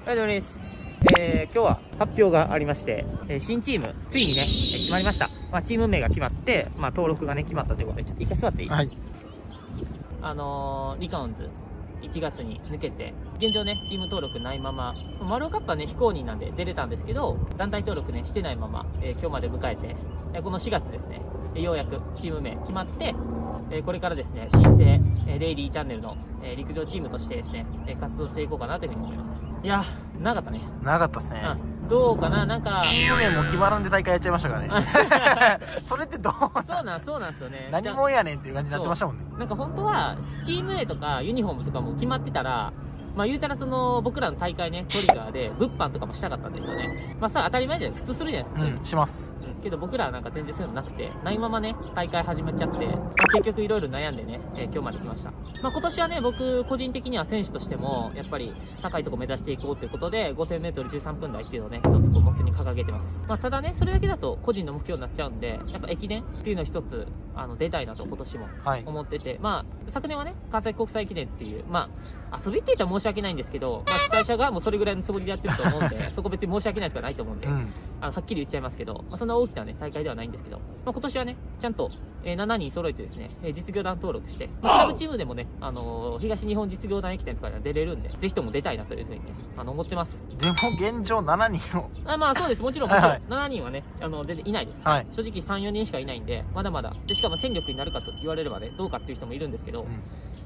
はい、どうもです。今日は発表がありまして、新チーム、ついにね、決まりました。チーム名が決まって、登録がね、決まったということで、ちょっと一回座っていい？はい。リカオンズ、1月に抜けて、現状ね、チーム登録ないまま、ワールドカップはね、非公認なんで出れたんですけど、団体登録ね、してないまま、今日まで迎えて、この4月ですね、ようやくチーム名決まって、これからですね、新生、レイリーチャンネルの、陸上チームとしてですね、活動していこうかなというふうに思います。いやー、長かったね。 長かったですね。 どうかな、なんか。 チーム名も決まらんで大会やっちゃいましたからね。それってどうそうなんですよね。 何もんやねんっていう感じになってましたもんね。 なんか本当は、チーム名とかユニフォームとかも決まってたら、言うたら僕らの大会ね、トリガーで物販とかもしたかったんですよね。さあ当たり前じゃない、普通するじゃないですか。 します。 けど僕らはなんか全然そういうのなくて、ないままね、大会始まっちゃって、結局いろいろ悩んでね、今日まで来ました。今年はね、僕個人的には選手としても、やっぱり高いとこ目指していこうということで、5000m13分台っていうのをね、一つ目標に掲げてます。ただね、それだけだと個人の目標になっちゃうんで、やっぱ駅伝っていうのを一つ、出たいなと今年も思ってて、昨年はね、関西国際駅伝っていう、遊びって言ったら申し訳ないんですけど、主催者がもうそれぐらいのつもりでやってると思うんで、そこ別に申し訳ないとかないと思うんで、はっきり言っちゃいますけど、そんな大きなね、大会ではないんですけど、今年はね、ちゃんと、7人揃えてですね、実業団登録して、クラブチームでもね、東日本実業団駅伝とかでは出れるんで、ぜひとも出たいなというふうにね、思ってます。 でも現状7人を。 そうです、もちろん、7人はね、全然いないです。 はい、 正直3、4人しかいないんで、まだまだ。で、しかも戦力になるかと言われればね、どうかっていう人もいるんですけど、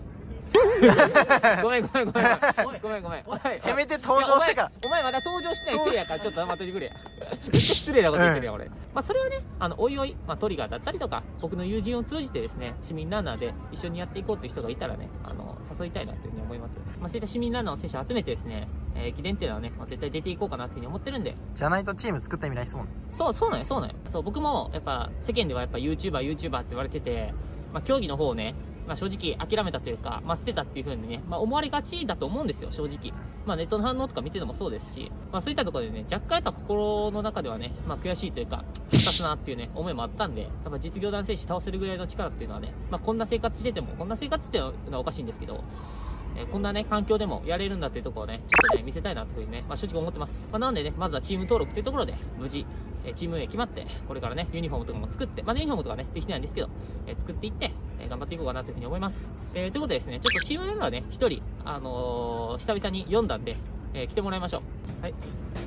ごめん。 せめて登場してから。 お前まだ登場してないせいやから、ちょっと待っててくれや。失礼なこと言ってるやん、俺。それはね、おいおい、トリガーだったりとか、僕の友人を通じてですね、市民ランナーで一緒にやっていこうっていう人がいたらね、誘いたいなというふうに思います。そういった市民ランナーの選手を集めてですね、駅伝っていうのはね、絶対出ていこうかなというふうに思ってるんで。 じゃないとチーム作った意味ないですもんね。 そうなんよ。そう、僕も、やっぱ、世間ではやっぱ YouTuber って言われてて、競技の方をね、正直諦めたというか、捨てたっていう風にね、思われがちだと思うんですよ、正直。ネットの反応とか見てるのもそうですし、そういったところでね、若干やっぱ心の中ではね、悔しいというか、下手すなっていうね、思いもあったんで、やっぱ実業団選手倒せるぐらいの力っていうのはね、こんな生活してても、こんな生活っていうのはおかしいんですけど、こんなね、環境でもやれるんだっていうところをね、ちょっとね、見せたいなという風にね、正直思ってます。なんでね、まずはチーム登録っていうところで、無事、チーム名決まって、これからね、ユニフォームとかも作って、ユニフォームとかね、できてないんですけど、作っていって、頑張っていこうかなというふうに思います。ということでですね、ちょっとチームメンバーね、一人、久々に読んだんで、来てもらいましょう。はい。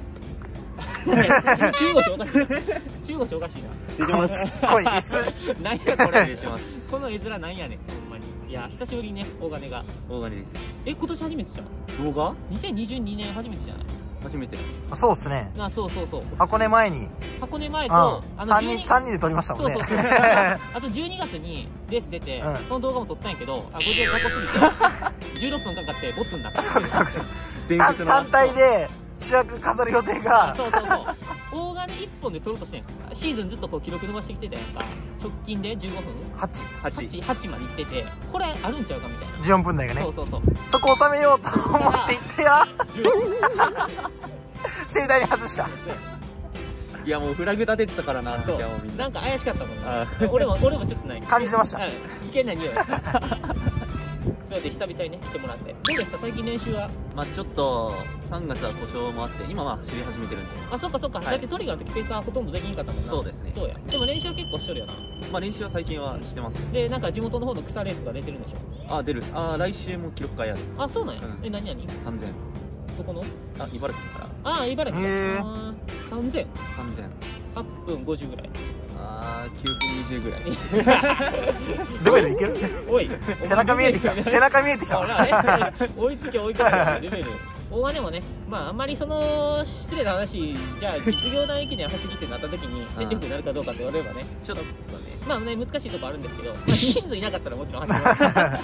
中国おかしいな。 出てます。すっごい椅子。 何やこれ。この絵面なんやねん、ほんまに。いや、久しぶりにね、大金が。 大金です。 今年初めてじゃん。 動画 ?2022 年初めてじゃない？ 初めて。 そうっすね。 そう。 箱根前と、3人で撮りましたもんね。 あと12月にレース出て、その動画も撮ったんやけど、50過去すぎて、16分かかってボツになった。 そう。単体で主役飾る予定が。 そう。大金1本で撮ろうとしてん。シーズンずっとこう記録伸ばしてきてたやんか。直近で15分 8まで行ってて、これあるんちゃうかみたいな。 14分台がね。 そう。 そこを収めようと思っていってや。盛大に外した。 いやもうフラグ立ててたからな。 そう。なんか怪しかったもんね。俺もちょっとない。 感じてました。 危険な匂い。なので久々にね来てもらって。どうですか最近練習は？ ちょっと3月は故障もあって今は走り始めてるんで。 そっか。だってトリガーの時ペースはほとんどできんかったもんな。 そうですね。 そうや。でも練習は結構しとるよな。 練習は最近はしてます。 でなんか地元の方の草レースが出てるんでしょ？ 出る。来週も記録会ある。 そうなんや。何 ？3000。 どこの？ 茨城から。 茨城。3000。8分50ぐらい。 9分20ぐらい。 どこでいける？ おい。 背中見えてきた。 追いつけレベル。大金もね、あんまり失礼な話、じゃあ実業団駅伝走りってなった時に戦力になるかどうかって言われればね、ちょっとね、難しいとこあるんですけど、人数いなかったらもちろん走ります。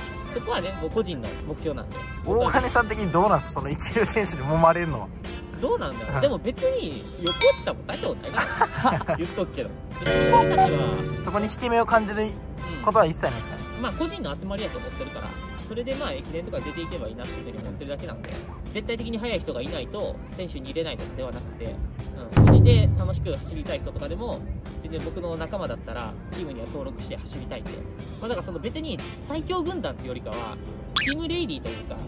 そこはね、もう個人の目標なんで。 大金さん的にどうなんですか、その一流選手に揉まれるのは。 どうなんだろう。でも別に横落ちたも大丈夫ないから言っとくけど、 そこに引き目を感じることは一切ないですかね。 個人の集まりやと思ってるから、それで駅伝とか出ていけばいいなっていうふうに思ってるだけなんで、絶対的に速い人がいないと選手に入れないのではなくて、個人で楽しく走りたい人とかでも全然僕の仲間だったらチームには登録して走りたいんで、だから別に最強軍団っていうよりかはチームレイリーというか、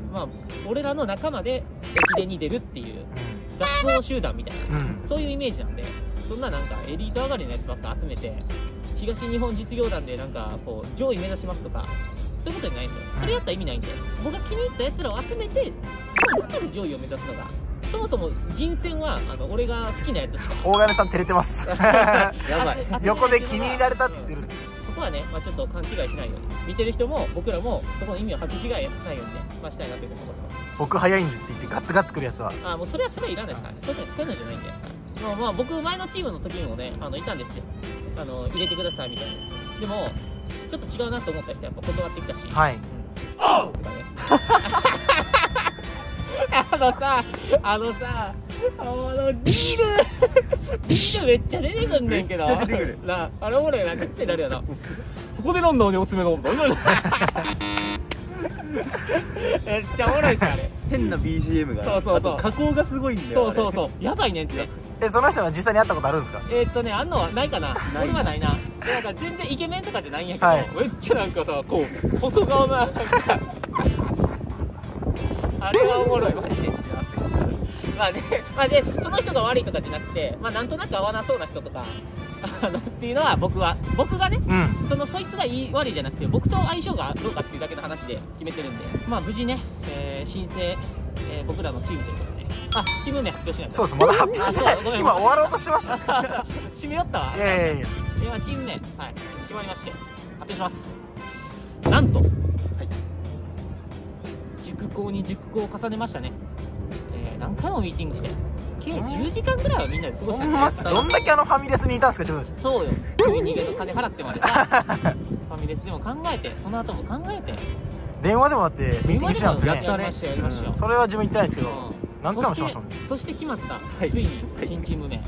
まあ俺らの仲間で駅伝に出るっていう雑草集団みたいな、そういうイメージなんで、そんななんかエリート上がりのやつばっか集めて東日本実業団でなんかこう上位目指しますとかそういうことじゃないんですよ。それやったら意味ないんで、僕が気に入ったやつらを集めてその中で上位を目指すのが、そもそも人選は俺が好きなやつしか。 大金さん照れてますやばい。 横で気に入られたって言ってる。 そこはね、まあ、ちょっと勘違いしないように、見てる人も僕らもそこの意味を履き違いないようにね、まあ、したいなというふうに思ってます。 僕早いんでって言ってガツガツくるやつは、 もうそれはいらないですからね。そういうのじゃないんで、まあ僕前のチームの時にもねいたんですよ、入れてくださいみたいな。でもちょっと違うなと思った人やっぱ断ってきたし、 はい、 とかねビールめっちゃ出てくんねんけど、なあれおもろいな、ちょっとなるよな。ここで飲んだのにおすすめのめっちゃおもろいし、あれ変な BGM が、 そう加工がすごいんだよ。 そうやばいねんって。 その人は実際に会ったことあるんですか？ あんのはないかな。俺はないな。なんか全然イケメンとかじゃないんやけど、めっちゃなんかさ、こう細顔な、なんかあれはおもろいマジで。まあでその人が悪いとかじゃなくて、まあなんとなく合わなそうな人とかっていうのは僕がね、そいつがいい悪いじゃなくて、僕と相性がどうかっていうだけの話で決めてるんで、まあ無事ね、申請、僕らのチームということで、チーム名発表しないと。 そうです、まだ発表しない。今終わろうとしました。 締めよったわ。 いや今チーム名、決まりまして発表します。なんと、熟考に熟考を重ねましたね。何回もミーティングして計10時間ぐらいはみんなで過ごしたんです。 どんだけファミレスにいたんですか、自分たち。 そうよ、首逃げと金払ってまでさファミレスでも考えて、その後も考えて、 電話でもあってミーティングしてたんですね。 やりましたよ。 それは自分言ってないですけど、何回もしましたもんね。 そして決まった、ついに新チーム名、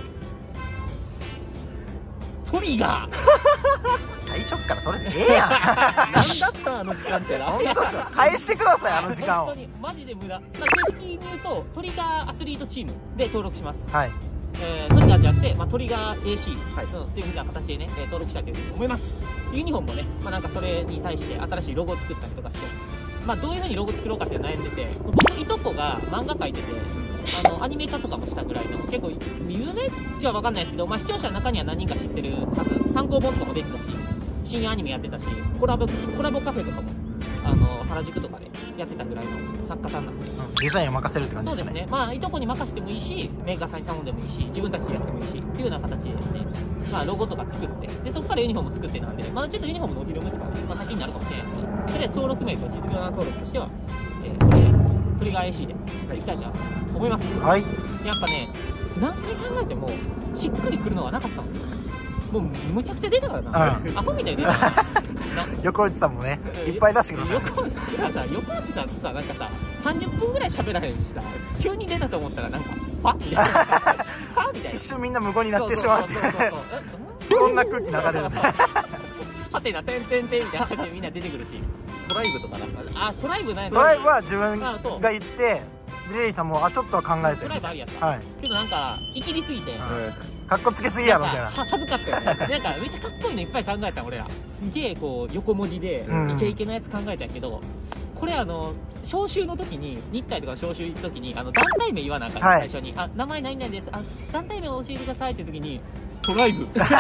トリガー。 最初からそれでええやん。 何だったあの時間ってな。 本当ですよ、返してください、あの時間を。 本当にマジで無駄。正式に言うとトリガーアスリートチームで登録します。トリガーじゃなくて、トリガー AC っていうふうな形でね、登録したいというふうに思います。ユニフォームもね、なんかそれに対して新しいロゴを作ったりとかして、どういうふうにロゴ作ろうかって悩んでて、僕いとこが漫画描いてて、アニメ化とかもしたぐらいの結構有名っちゃ分かんないですけど、視聴者の中には何人か知ってるはず。単行本とかも出てたし、深夜アニメやってたし、コラボカフェとかも原宿とかでやってたぐらいの作家さんなんで、 デザインを任せるって感じですね。 そうですね。いとこに任せてもいいし、メーカーさんに頼んでもいいし、自分たちでやってもいいしっていうような形でですね、ロゴとか作って、でそこからユニフォーム作ってなんで、ちょっとユニフォームのお披露目とかね、先になるかもしれないですけど、とりあえず登録名と実業団登録としては、それでトリガー AC でいきたいなと思います。やっぱね、何回考えてもしっくりくるのはなかったんですよ。もうむちゃくちゃ出たからな、アホみたいに出たから横内さんもね、いっぱい出してくれました。 横内さんとさ、なんかさ30分ぐらい喋らへんしさ、急に出たと思ったらなんかファみたいなファみたいな、 一瞬みんな無言になってしまうって、こんな空気流れるんです。 はてなてんてんてんみたいな感じでみんな出てくるし、 トライブとかなんか、 トライブない。 トライブは自分が言って、リリーさんもちょっとは考えて、 トライブありやった。けどなんかイキりすぎてかっこつけすぎやろみたいな。 恥ずかったよね。なんかめっちゃかっこいいのいっぱい考えた俺ら。すげえこう横文字でイケイケのやつ考えたんやけど、これ招集の時に、日体とか招集行く時に団体名言わなあかん、最初に名前何々です、団体名を教えてくださいって時にトライブいた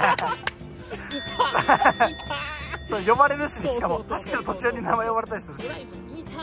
そう呼ばれるしね、しかも走ってる途中に名前呼ばれたりするし、 トライブいた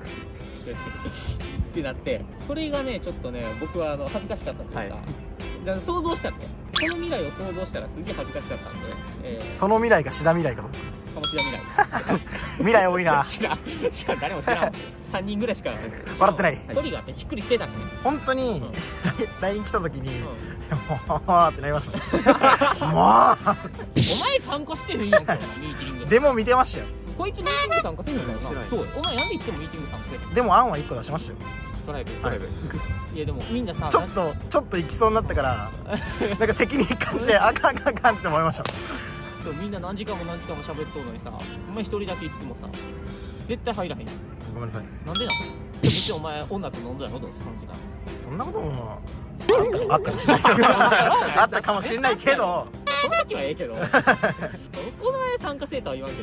ってなって、それがねちょっとね僕は恥ずかしかったというか、だから想像したらね、この未来を想像したらすげえ恥ずかしかったんで、 その未来が志田未来かと。 鴨志田未来未来多いな。 知らん、誰も知らん。3人ぐらいしか笑ってない。 トリガーってしっくりきてたしね。 本当に LINE 来た時にもうってなりましたもん。もうお前参加してるんやんか、ミーティングでも見てましたよ。 こいつミーティング参加するんだよな。そう、お前なんでいつもミーティング参加するの。 でも案は1個出しましたよ。 トライブ。いやでもみんなさ、 ちょっと行きそうになったからなんか責任感じであかんって思いました。 そう、みんな何時間も喋っとるのにさ、お前一人だけいつもさ絶対入らへん。 ごめんなさい。 なんでなの。別にお前女と飲んだやろ、どうせ3時間。 そんなこともあったかもしれないあったかもしれないけど、 その時はええけどそこの参加せえとは言わんけど俺は。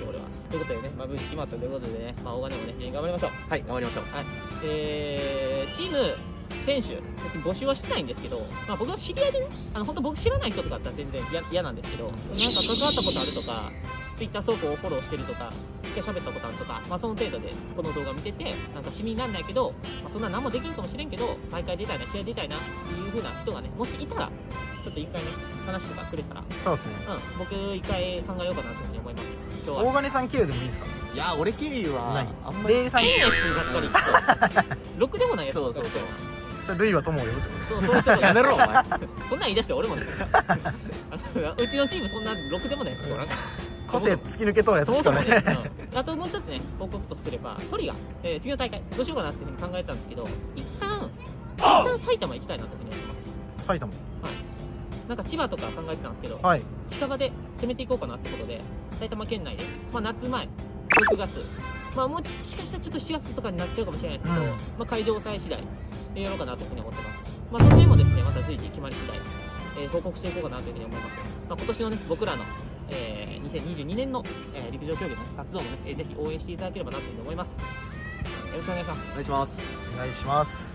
ということでね、無事決まったということでね、大金もね、非常に頑張りましょう。 はい、頑張りましょう。 はい。チーム、選手、別に募集はしたいんですけど、僕の知り合いでね、本当僕知らない人とかだったら全然嫌なんですけど、なんか関わったことあるとか、Twitter 倉庫をフォローしてるとか、一回喋ったことあるとか、その程度でこの動画見てて、なんかシミになんないけど、そんな何もできるかもしれんけど、大会出たいな、試合出たいなっていう風な人がね、もしいたら、ちょっと一回ね、話とかくれたら、 そうですね。 僕一回考えようかなというふうに思います。今日は。 大金さん経由でもいいですか？ いや、俺経由は何あんまり。 レイリさん経由。 変なやつばっかり。ろくでもないやつばっかり。 それルイは友を呼ぶってこそうやめろお前。 そんなん言い出して俺もね。うちのチームそんなろくでもないやつしかおらんから。 と？個性突き抜けとうやつしかね。 あともう一つね、報告とすれば、トリが、次の大会、どうしようかなっていうふうに考えたんですけど、一旦埼玉行きたいなというふうに思います。 埼玉。 はい。なんか千葉とか考えてたんですけど、 はい。 近場で攻めていこうかなってことで、埼玉県内で、夏前、6月、もしかしたらちょっと7月とかになっちゃうかもしれないですけど、会場抑え次第、やろうかなというふうに思ってます。その辺もですね、また随時決まり次第、報告していこうかなというふうに思います。今年のね、僕らの、2022年の、陸上競技の活動もね、ぜひ応援していただければなというふうに思います。よろしくお願いします。 お願いします。 お願いします。